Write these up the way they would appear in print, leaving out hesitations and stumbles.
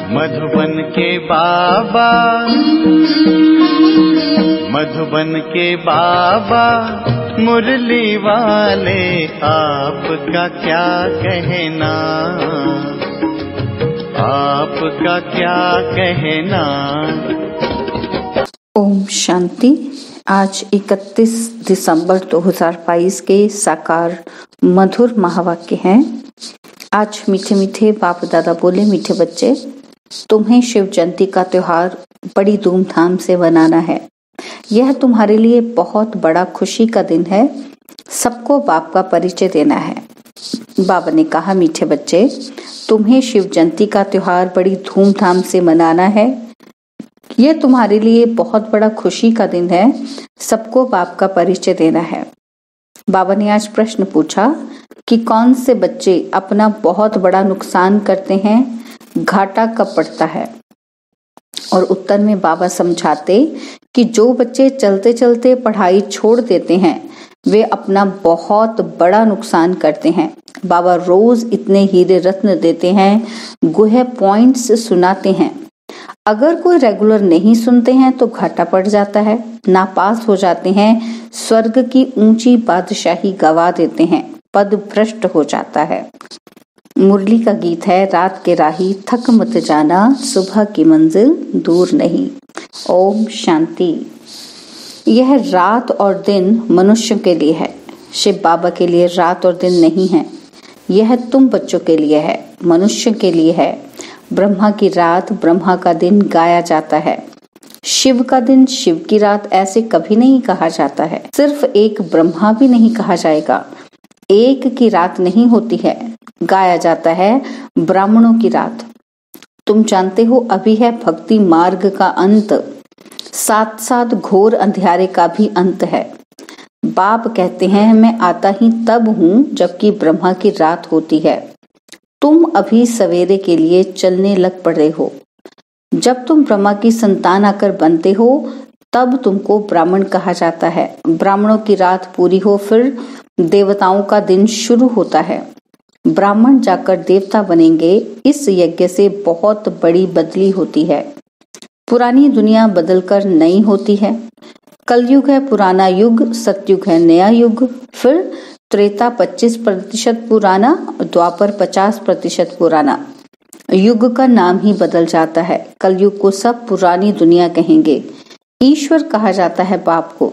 मधुबन के बाबा, मधुबन के बाबा मुरली वाले, आपका क्या कहना, आपका क्या कहना। ओम शांति। आज 31 दिसंबर 2022 के साकार मधुर महावाक्य हैं। आज मीठे मीठे बाप दादा बोले, मीठे बच्चे, तुम्हें शिव जयंती का त्योहार बड़ी धूमधाम से मनाना है। यह तुम्हारे लिए बहुत बड़ा खुशी का दिन है। सबको बाप का परिचय देना है। बाबा ने कहा, मीठे बच्चे, तुम्हें शिव जयंती का त्योहार बड़ी धूमधाम से मनाना है। यह तुम्हारे लिए बहुत बड़ा खुशी का दिन है। सबको बाप का परिचय देना है। बाबा ने आज प्रश्न पूछा कि कौन से बच्चे अपना बहुत बड़ा नुकसान करते हैं, घाटा कब पड़ता है। और उत्तर में बाबा समझाते कि जो बच्चे चलते चलते पढ़ाई छोड़ देते हैं वे अपना बहुत बड़ा नुकसान करते हैं। बाबा रोज इतने हीरे रत्न देते हैं, गुहे पॉइंट्स सुनाते हैं। अगर कोई रेगुलर नहीं सुनते हैं तो घाटा पड़ जाता है, नापास हो जाते हैं, स्वर्ग की ऊंची बादशाही गवा देते हैं, पद भ्रष्ट हो जाता है। मुरली का गीत है, रात के राही थक मत जाना, सुबह की मंजिल दूर नहीं। ओम शांति। यह रात और दिन मनुष्य के लिए है। शिव बाबा के लिए रात और दिन नहीं है। यह तुम बच्चों के लिए है, मनुष्य के लिए है। ब्रह्मा की रात, ब्रह्मा का दिन गाया जाता है। शिव का दिन, शिव की रात ऐसे कभी नहीं कहा जाता है। सिर्फ एक ब्रह्मा भी नहीं कहा जाएगा। एक की रात नहीं होती है, गाया जाता है ब्राह्मणों की रात। तुम जानते हो अभी है भक्ति मार्ग का अंत, साथ साथ घोर अंधेरे का भी अंत है। बाप कहते हैं, मैं आता ही तब हूँ जबकि ब्रह्मा की रात होती है। तुम अभी सवेरे के लिए चलने लग पड़े हो। जब तुम ब्रह्मा की संतान आकर बनते हो तब तुमको ब्राह्मण कहा जाता है। ब्राह्मणों की रात पूरी हो फिर देवताओं का दिन शुरू होता है। ब्राह्मण जाकर देवता बनेंगे। इस यज्ञ से बहुत बड़ी बदली होती है। पुरानी दुनिया बदलकर नई होती है। कलयुग है पुराना युग, सतयुग है नया युग, फिर त्रेता 25% पुराना, द्वापर 50% पुराना। युग का नाम ही बदल जाता है। कलयुग को सब पुरानी दुनिया कहेंगे। ईश्वर कहा जाता है बाप को,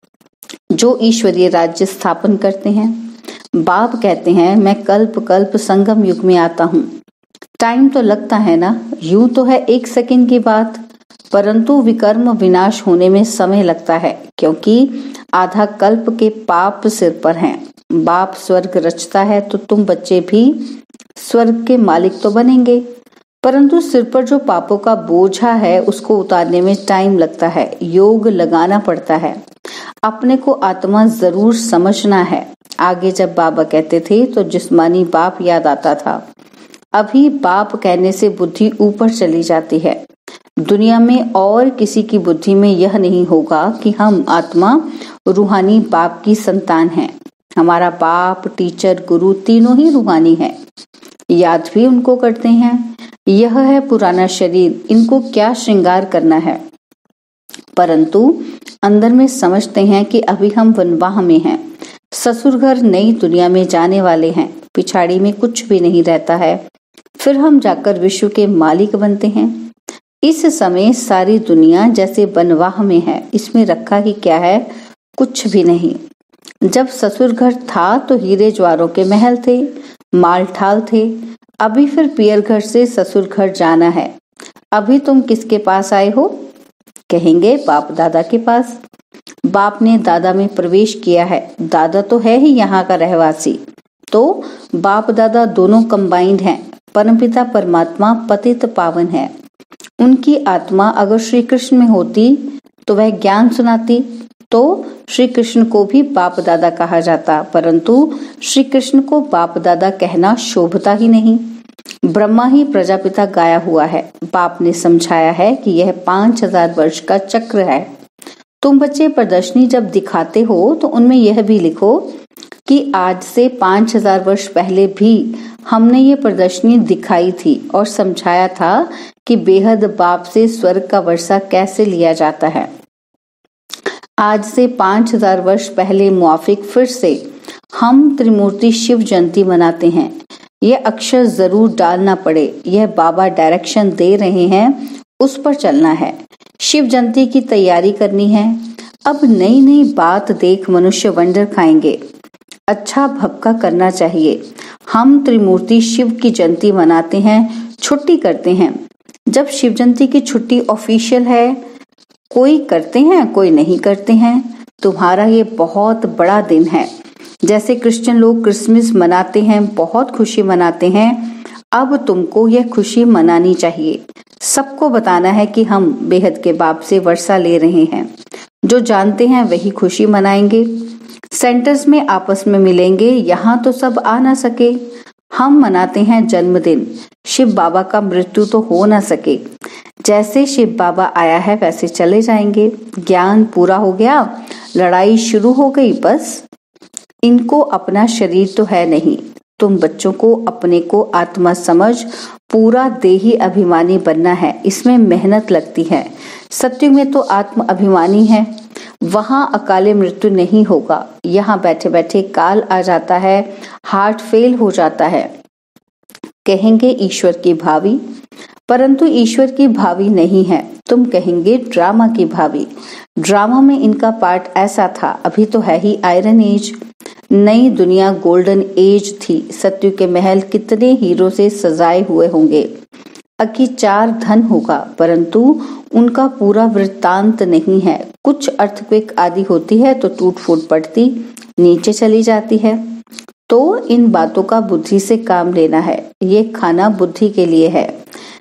जो ईश्वरीय राज्य स्थापन करते हैं। बाप कहते हैं, मैं कल्प कल्प संगम युग में आता हूँ। टाइम तो लगता है ना, यूं तो है 1 सेकंड की बात, परंतु विकर्म विनाश होने में समय लगता है, क्योंकि आधा कल्प के पाप सिर पर हैं। बाप स्वर्ग रचता है तो तुम बच्चे भी स्वर्ग के मालिक तो बनेंगे, परंतु सिर पर जो पापों का बोझा है उसको उतारने में टाइम लगता है, योग लगाना पड़ता है। अपने को आत्मा जरूर समझना है। आगे जब बाबा कहते थे तो जिस्मानी बाप याद आता था। अभी बाप कहने से बुद्धि ऊपर चली जाती है। दुनिया में और किसी की बुद्धि में यह नहीं होगा कि हम आत्मा रूहानी बाप की संतान हैं। हमारा बाप, टीचर, गुरु तीनों ही रूहानी हैं। याद भी उनको करते हैं। यह है पुराना शरीर, इनको क्या श्रृंगार करना है, परंतु अंदर में समझते हैं कि अभी हम वनवाह में हैं। ससुर घर नई दुनिया में जाने वाले हैं। पिछाड़ी में कुछ भी नहीं रहता है। फिर हम जाकर विश्व के मालिक बनते हैं। इस समय सारी दुनिया जैसे वनवाह में है। इसमें रखा ही क्या है, कुछ भी नहीं। जब ससुर घर था तो हीरे ज्वारों के महल थे, माल ठाल थे। अभी फिर पियर घर से ससुर घर जाना है। अभी तुम किसके पास आए हो? कहेंगे बाप दादा के पास। बाप ने दादा में प्रवेश किया है। दादा तो है ही यहाँ का रहवासी, तो बाप दादा दोनों कंबाइंड हैं। परमपिता परमात्मा पतित पावन है। उनकी आत्मा अगर श्री कृष्ण में होती तो वह ज्ञान सुनाती, तो श्री कृष्ण को भी बाप दादा कहा जाता, परंतु श्री कृष्ण को बाप दादा कहना शोभता ही नहीं। ब्रह्मा ही प्रजापिता गाया हुआ है। बाप ने समझाया है कि यह 5000 वर्ष का चक्र है। तुम बच्चे प्रदर्शनी जब दिखाते हो तो उनमें यह भी लिखो कि आज से 5000 वर्ष पहले भी हमने ये प्रदर्शनी दिखाई थी और समझाया था कि बेहद बाप से स्वर्ग का वर्षा कैसे लिया जाता है। आज से 5000 वर्ष पहले मुआफिक फिर से हम त्रिमूर्ति शिव जयंती मनाते हैं। यह अक्षर जरूर डालना पड़े, यह बाबा डायरेक्शन दे रहे हैं, उस पर चलना है। शिव जयंती की तैयारी करनी है। अब नई नई बात देख मनुष्य वंडर खाएंगे। अच्छा भक्का करना चाहिए। हम त्रिमूर्ति शिव की जयंती मनाते हैं, छुट्टी करते हैं। जब शिव जयंती की छुट्टी ऑफिशियल है, कोई करते हैं कोई नहीं करते हैं। तुम्हारा ये बहुत बड़ा दिन है। जैसे क्रिश्चियन लोग क्रिसमस मनाते हैं, बहुत खुशी मनाते हैं, अब तुमको यह खुशी मनानी चाहिए। सबको बताना है कि हम बेहद के बाप से वर्षा ले रहे हैं। जो जानते हैं वही खुशी मनाएंगे। सेंटर्स में आपस में मिलेंगे। यहाँ तो सब आ ना सके। हम मनाते हैं जन्मदिन। शिव बाबा का मृत्यु तो हो ना सके। जैसे शिव बाबा आया है वैसे चले जाएंगे। ज्ञान पूरा हो गया, लड़ाई शुरू हो गई बस। इनको अपना शरीर तो है नहीं। तुम बच्चों को अपने को आत्मा समझ पूरा देही अभिमानी बनना है। इसमें मेहनत लगती है। सत्युग में तो आत्म अभिमानी है, वहां अकाले मृत्यु नहीं होगा। यहाँ बैठे बैठे काल आ जाता है, हार्ट फेल हो जाता है। कहेंगे ईश्वर की भावी, परंतु ईश्वर की भावी नहीं है। तुम कहेंगे ड्रामा की भावी। ड्रामा में इनका पार्ट ऐसा था। अभी तो है ही आयरन एज। नई दुनिया गोल्डन एज थी। सत्यु के महल कितने हीरो से सजाए हुए होंगे। अकी चार धन होगा, परंतु उनका पूरा वृत्तांत नहीं है। कुछ अर्थक्वेक आदि होती है तो टूट फूट पड़ती नीचे चली जाती है। तो इन बातों का बुद्धि से काम लेना है। ये खाना बुद्धि के लिए है।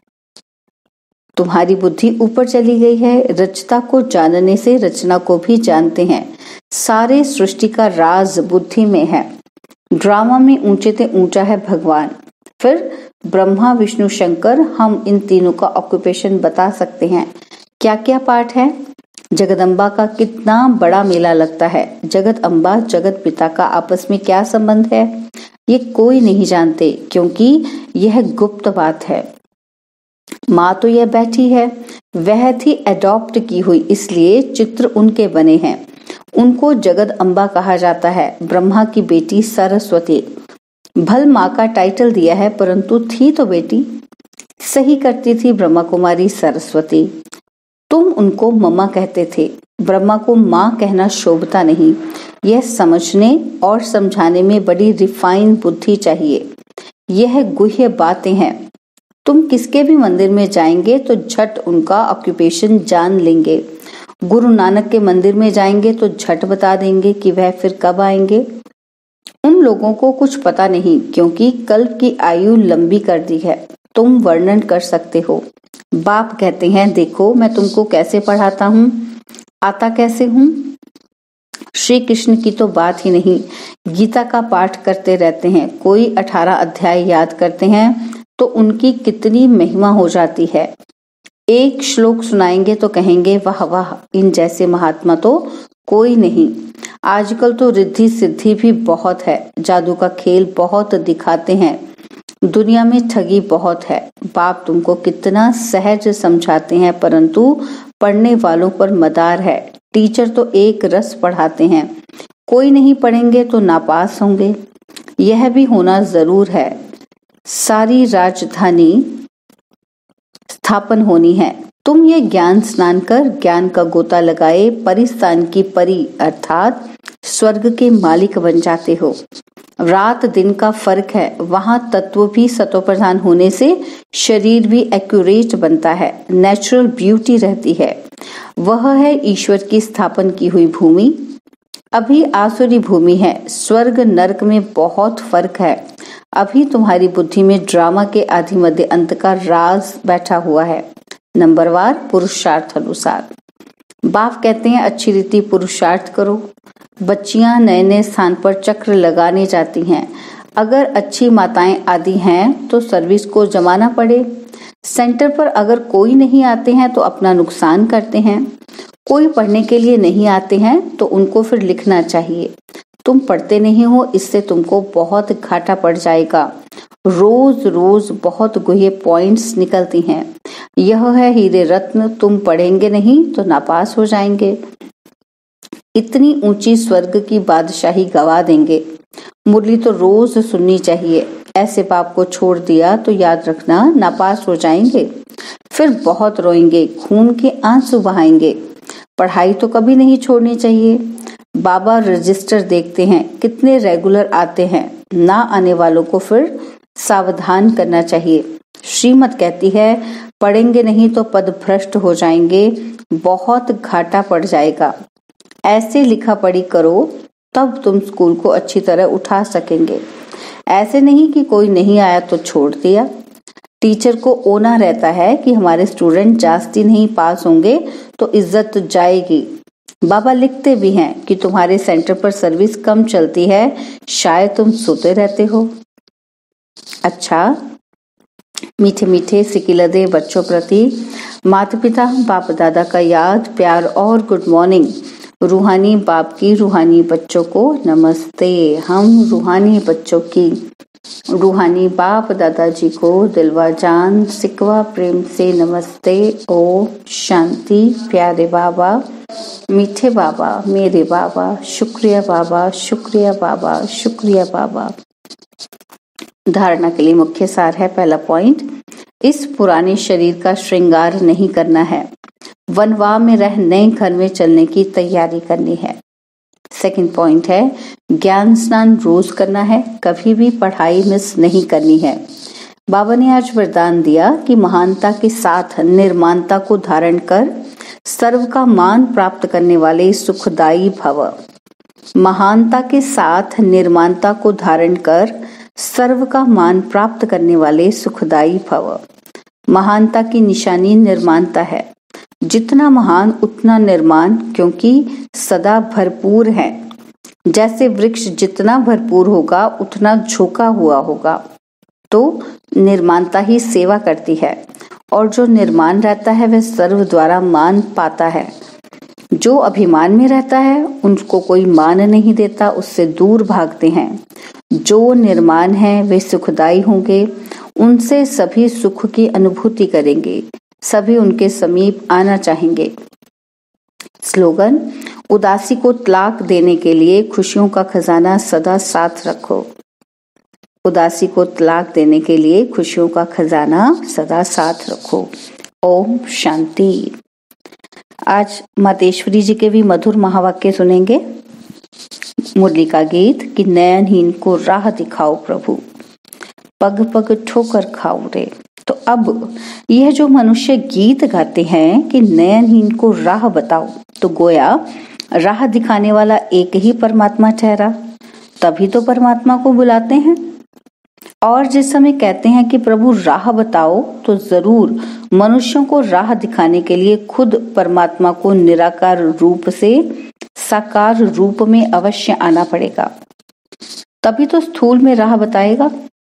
तुम्हारी बुद्धि ऊपर चली गई है। रचता को जानने से रचना को भी जानते हैं। सारे सृष्टि का राज बुद्धि में है। ड्रामा में ऊंचे से ऊंचा है भगवान, फिर ब्रह्मा विष्णु शंकर। हम इन तीनों का ऑक्यूपेशन बता सकते हैं। क्या क्या पाठ है। जगदम्बा का कितना बड़ा मेला लगता है। जगत अम्बा जगत पिता का आपस में क्या संबंध है, ये कोई नहीं जानते, क्योंकि यह गुप्त बात है। माँ तो यह बैठी है, वह थी एडॉप्ट की हुई, इसलिए चित्र उनके बने हैं। उनको जगत अम्बा कहा जाता है। ब्रह्मा की बेटी सरस्वती। भल माँ का टाइटल दिया है, परंतु थी तो बेटी। सही करती थी ब्रह्मा कुमारी सरस्वती। तुम उनको मम्मा कहते थे। ब्रह्मा को माँ कहना शोभता नहीं। यह समझने और समझाने में बड़ी रिफाइन बुद्धि चाहिए। यह गुह्य बातें हैं। तुम किसके भी मंदिर में जाएंगे तो झट उनका ऑक्यूपेशन जान लेंगे। गुरु नानक के मंदिर में जाएंगे तो झट बता देंगे कि वह फिर कब आएंगे। उन लोगों को कुछ पता नहीं, क्योंकि कल्प की आयु लंबी कर दी है। तुम वर्णन कर सकते हो। बाप कहते हैं, देखो मैं तुमको कैसे पढ़ाता हूँ, आता कैसे हूँ। श्री कृष्ण की तो बात ही नहीं। गीता का पाठ करते रहते हैं। कोई 18 अध्याय याद करते हैं तो उनकी कितनी महिमा हो जाती है। एक श्लोक सुनाएंगे तो कहेंगे वाह वाह, इन जैसे महात्मा तो कोई नहीं। आजकल तो रिद्धि सिद्धि भी बहुत है। जादू का खेल बहुत दिखाते हैं। दुनिया में ठगी बहुत है। बाप तुमको कितना सहज समझाते हैं, परंतु पढ़ने वालों पर मदार है। टीचर तो एक रस पढ़ाते हैं। कोई नहीं पढ़ेंगे तो नापास होंगे। यह भी होना जरूर है। सारी राजधानी स्थापन होनी है। तुम ये ज्ञान स्नान कर ज्ञान का गोता लगाए परिस्थान की परी अर्थात स्वर्ग के मालिक बन जाते हो। रात दिन का फर्क है। वहां तत्व भी सतोप्रधान होने से शरीर भी एक्यूरेट बनता है। नेचुरल ब्यूटी रहती है। वह है ईश्वर की स्थापन की हुई भूमि। अभी आसुरी भूमि है। स्वर्ग नरक में बहुत फर्क है। अभी तुम्हारी बुद्धि में ड्रामा के आदि मध्य अंत का राज बैठा हुआ है। नंबरवार पुरुषार्थ अनुसार। बाप कहते हैं अच्छी रीति पुरुषार्थ करो। बच्चियां नए नए स्थान पर चक्र लगाने जाती हैं। अगर अच्छी माताएं आदि हैं तो सर्विस को जमाना पड़े। सेंटर पर अगर कोई नहीं आते हैं तो अपना नुकसान करते हैं। कोई पढ़ने के लिए नहीं आते हैं तो उनको फिर लिखना चाहिए। तुम पढ़ते नहीं हो, इससे तुमको बहुत घाटा पड़ जाएगा। रोज रोज बहुत गुहे पॉइंट्स निकलती हैं। यह है हीरे रत्न, तुम पढ़ेंगे नहीं तो नापास हो जाएंगे। इतनी ऊंची स्वर्ग की बादशाही गवा देंगे। मुरली तो रोज सुननी चाहिए। ऐसे बाप को छोड़ दिया तो याद रखना नापास हो जाएंगे, फिर बहुत रोएंगे, खून के आंसू बहाएंगे। पढ़ाई तो कभी नहीं छोड़नी चाहिए। बाबा रजिस्टर देखते हैं कितने रेगुलर आते हैं, ना आने वालों को फिर सावधान करना चाहिए। श्रीमत कहती है पढ़ेंगे नहीं तो पद भ्रष्ट हो जाएंगे, बहुत घाटा पड़ जाएगा। ऐसे लिखा पढ़ी करो तब तुम स्कूल को अच्छी तरह उठा सकेंगे। ऐसे नहीं कि कोई नहीं आया तो छोड़ दिया। टीचर को ओना रहता है कि हमारे स्टूडेंट जास्ती नहीं पास होंगे तो इज्जत जाएगी। बाबा लिखते भी हैं कि तुम्हारे सेंटर पर सर्विस कम चलती है, शायद तुम सोते रहते हो। अच्छा, मीठे मीठे सिकिलदे बच्चों प्रति माता पिता बाप दादा का याद, प्यार और गुड मॉर्निंग। रूहानी बाप की रूहानी बच्चों को नमस्ते। हम रूहानी बच्चों की रूहानी बाप दादाजी को दिलवा जान सिकवा प्रेम से नमस्ते। ओम शांति। प्यारे बाबा, मीठे बाबा, मेरे बाबा, शुक्रिया बाबा, शुक्रिया बाबा, शुक्रिया बाबा। धारणा के लिए मुख्य सार है। पहला पॉइंट, इस पुराने शरीर का श्रृंगार नहीं करना है, वनवाह में रह नए घर में चलने की तैयारी करनी है। सेकंड पॉइंट है, ज्ञान स्नान रोज करना है, कभी भी पढ़ाई मिस नहीं करनी है। बाबा ने आज वरदान दिया कि महानता के साथ निर्माणता को धारण कर सर्व का मान प्राप्त करने वाले सुखदायी भव। महानता के साथ निर्माणता को धारण कर सर्व का मान प्राप्त करने वाले सुखदायी भव। महानता की निशानी निर्माणता है। जितना महान उतना निर्माण, क्योंकि सदा भरपूर है। जैसे वृक्ष जितना भरपूर होगा उतना झुका हुआ होगा, तो निर्माणता ही सेवा करती है, और जो निर्माण रहता है वह सर्व द्वारा मान पाता है। जो अभिमान में रहता है उनको कोई मान नहीं देता, उससे दूर भागते हैं। जो निर्माण है वे सुखदायी होंगे, उनसे सभी सुख की अनुभूति करेंगे, सभी उनके समीप आना चाहेंगे। स्लोगन, उदासी को तलाक देने के लिए खुशियों का खजाना सदा साथ रखो। उदासी को तलाक देने के लिए खुशियों का खजाना सदा साथ रखो। ओम शांति। आज मातेश्वरी जी के भी मधुर महावाक्य सुनेंगे। मुरली का गीत कि नयनहीन को राह दिखाओ प्रभु, पग पग ठोकर खाओ रे। तो अब यह जो मनुष्य गीत गाते हैं कि नयनहीन को राह बताओ, तो गोया राह दिखाने वाला एक ही परमात्मा ठहरा, तभी तो परमात्मा को बुलाते हैं। और जिस समय कहते हैं कि प्रभु राह बताओ, तो जरूर मनुष्यों को राह दिखाने के लिए खुद परमात्मा को निराकार रूप से साकार रूप में अवश्य आना पड़ेगा, तभी तो स्थूल में राह बताएगा।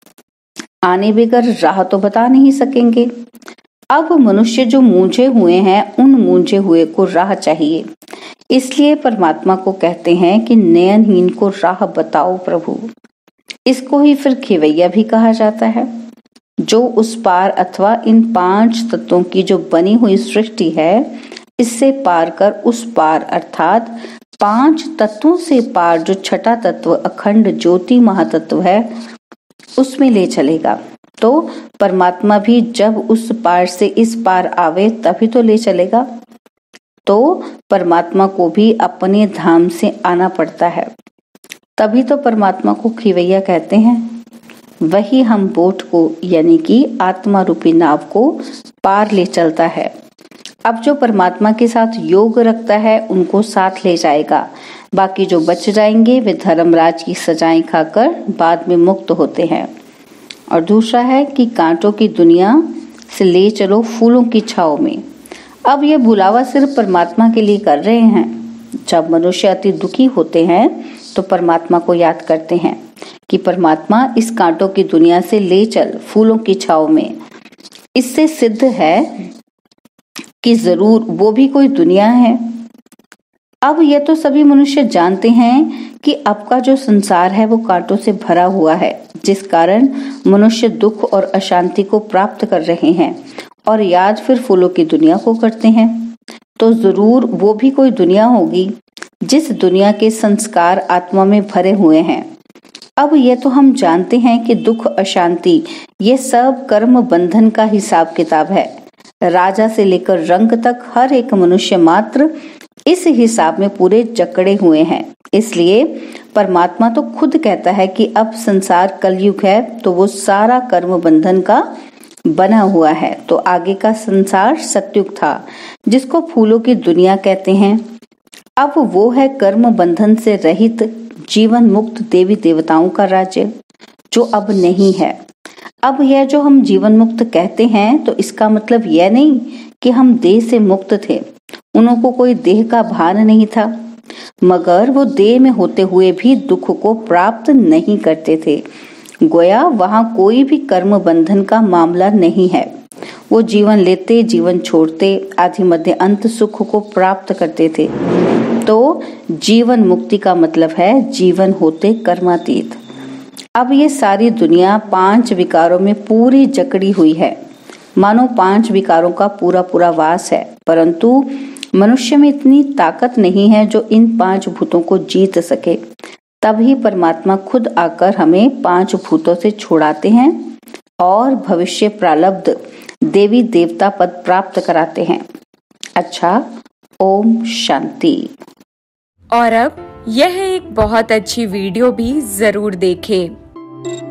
आने बगैर राह तो बता नहीं सकेंगे। अब मनुष्य जो मूंझे हुए हैं, उन मूंझे हुए को राह चाहिए। इसलिए परमात्मा को कहते हैं कि नयनहीन को राह बताओ प्रभु। इसको ही फिर खेवैया भी कहा जाता है। जो उस पार अथवा इन 5 तत्वों की जो बनी हुई सृष्टि है, इससे पार कर उस पार अर्थात 5 तत्वों से पार जो छठा तत्व अखंड ज्योति महातत्व है, उसमें ले चलेगा। तो परमात्मा भी जब उस पार से इस पार आवे तभी तो ले चलेगा। तो परमात्मा को भी अपने धाम से आना पड़ता है, तभी तो परमात्मा को खिवैया कहते हैं। वही हम बोट को यानी कि आत्मा रूपी नाव को पार ले चलता है। अब जो परमात्मा के साथ योग रखता है उनको साथ ले जाएगा। बाकी जो बच जाएंगे वे धर्मराज की सजाएं खाकर बाद में मुक्त होते हैं। और दूसरा है कि कांटों की दुनिया से ले चलो फूलों की छाव में। अब ये बुलावा सिर्फ परमात्मा के लिए कर रहे हैं। जब मनुष्य अति दुखी होते हैं तो परमात्मा को याद करते हैं कि परमात्मा इस कांटों की दुनिया से ले चल फूलों की छाव में। इससे सिद्ध है कि जरूर वो भी कोई दुनिया है। अब यह तो सभी मनुष्य जानते हैं कि अब का जो संसार है वो कांटों से भरा हुआ है, जिस कारण मनुष्य दुख और अशांति को प्राप्त कर रहे हैं और याद फिर फूलों की दुनिया को करते हैं। तो जरूर वो भी कोई दुनिया होगी जिस दुनिया के संस्कार आत्मा में भरे हुए हैं। अब यह तो हम जानते हैं कि दुख अशांति ये सब कर्म बंधन का हिसाब किताब है। राजा से लेकर रंग तक हर एक मनुष्य मात्र इस हिसाब में पूरे जकड़े हुए हैं। इसलिए परमात्मा तो खुद कहता है कि अब संसार कलयुग है, तो वो सारा कर्म बंधन का बना हुआ है। तो आगे का संसार सतयुग था, जिसको फूलों की दुनिया कहते हैं। अब वो है कर्म बंधन से रहित जीवन मुक्त देवी देवताओं का राज्य, जो अब नहीं है। अब यह जो हम जीवन मुक्त कहते हैं, तो इसका मतलब यह नहीं कि हम देह से मुक्त थे, उनको कोई देह का भान नहीं था, मगर वो देह में होते हुए भी दुख को प्राप्त नहीं करते थे। गोया वहां कोई भी कर्म बंधन का मामला नहीं है। वो जीवन लेते, जीवन छोड़ते, आदि मध्य अंत सुख को प्राप्त करते थे। तो जीवन मुक्ति का मतलब है जीवन होते कर्मातीत। अब ये सारी दुनिया 5 विकारों में पूरी जकड़ी हुई है, मानो 5 विकारों का पूरा पूरा वास है, परंतु मनुष्य में इतनी ताकत नहीं है जो इन 5 भूतों को जीत सके। तभी परमात्मा खुद आकर हमें 5 भूतों से छुड़ाते हैं और भविष्य प्रारब्ध देवी देवता पद प्राप्त कराते हैं। अच्छा, ओम शांति। और अब यह एक बहुत अच्छी वीडियो भी जरूर देखें।